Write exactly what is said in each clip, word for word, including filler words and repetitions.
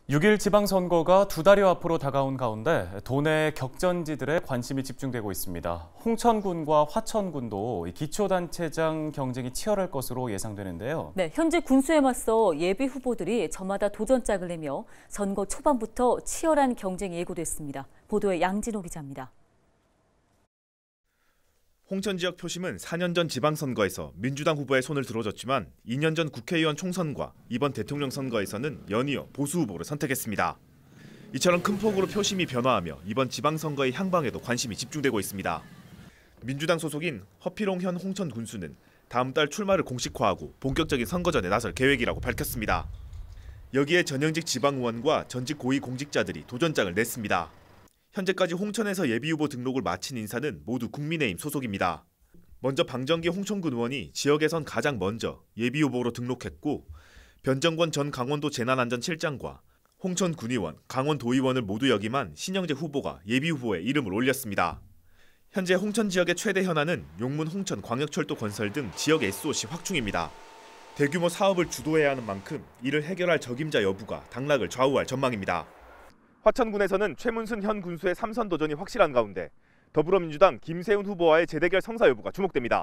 육 일 지방선거가 두 달여 앞으로 다가온 가운데 도내 격전지들에 관심이 집중되고 있습니다. 홍천군과 화천군도 기초단체장 경쟁이 치열할 것으로 예상되는데요. 네, 현재 군수에 맞서 예비 후보들이 저마다 도전장을 내며 선거 초반부터 치열한 경쟁이 예고됐습니다. 보도에 양진호 기자입니다. 홍천 지역 표심은 사 년 전 지방선거에서 민주당 후보의 손을 들어줬지만 이 년 전 국회의원 총선과 이번 대통령 선거에서는 연이어 보수 후보를 선택했습니다. 이처럼 큰 폭으로 표심이 변화하며 이번 지방선거의 향방에도 관심이 집중되고 있습니다. 민주당 소속인 허필홍 현 홍천 군수는 다음 달 출마를 공식화하고 본격적인 선거전에 나설 계획이라고 밝혔습니다. 여기에 전현직 지방의원과 전직 고위공직자들이 도전장을 냈습니다. 현재까지 홍천에서 예비후보 등록을 마친 인사는 모두 국민의힘 소속입니다. 먼저 방정기 홍천군 의원이 지역에선 가장 먼저 예비후보로 등록했고 변정권 전 강원도 재난안전실장과 홍천군의원, 강원도의원을 모두 역임한 신영재 후보가 예비후보에 이름을 올렸습니다. 현재 홍천 지역의 최대 현안은 용문 홍천 광역철도 건설 등 지역 에스오씨 확충입니다. 대규모 사업을 주도해야 하는 만큼 이를 해결할 적임자 여부가 당락을 좌우할 전망입니다. 화천군에서는 최문순 현 군수의 삼선 도전이 확실한 가운데 더불어민주당 김세훈 후보와의 재대결 성사 여부가 주목됩니다.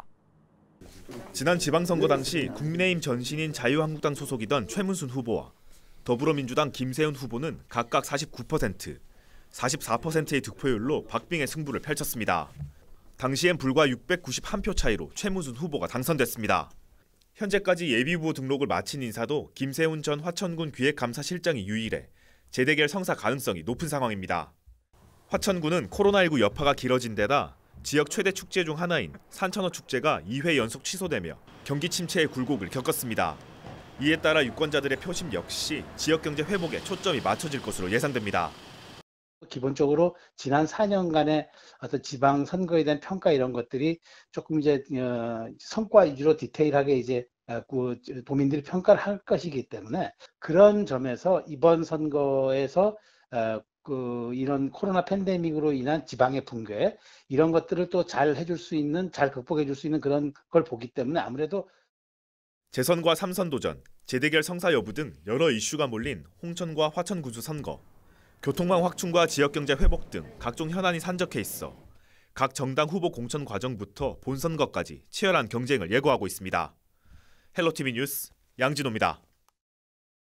지난 지방선거 당시 국민의힘 전신인 자유한국당 소속이던 최문순 후보와 더불어민주당 김세훈 후보는 각각 사십구 퍼센트, 사십사 퍼센트의 득표율로 박빙의 승부를 펼쳤습니다. 당시엔 불과 육백구십일 표 차이로 최문순 후보가 당선됐습니다. 현재까지 예비후보 등록을 마친 인사도 김세훈 전 화천군 기획감사실장이 유일해 재대결 성사 가능성이 높은 상황입니다. 화천군은 코로나십구 여파가 길어진 데다 지역 최대 축제 중 하나인 산천어 축제가 이 회 연속 취소되며 경기 침체의 굴곡을 겪었습니다. 이에 따라 유권자들의 표심 역시 지역 경제 회복에 초점이 맞춰질 것으로 예상됩니다. 기본적으로 지난 사 년간의 어떤 지방 선거에 대한 평가 이런 것들이 조금 이제 성과 위주로 디테일하게 이제 그 도민들이 평가를 할 것이기 때문에 그런 점에서 이번 선거에서 그 이런 코로나 팬데믹으로 인한 지방의 붕괴 이런 것들을 또 잘 해줄 수 있는 잘 극복해 줄 수 있는 그런 걸 보기 때문에 아무래도 재선과 삼선 도전, 재대결 성사 여부 등 여러 이슈가 몰린 홍천과 화천 군수 선거, 교통망 확충과 지역경제 회복 등 각종 현안이 산적해 있어 각 정당 후보 공천 과정부터 본선거까지 치열한 경쟁을 예고하고 있습니다. 헬로티비 뉴스 양진호입니다.